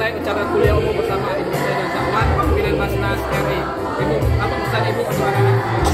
selesai acara kuliah umum bersama Ibu saya dan Zakwan, pimpinan Basnas RI. Ibu, apa pesan Ibu untuk anak-anak?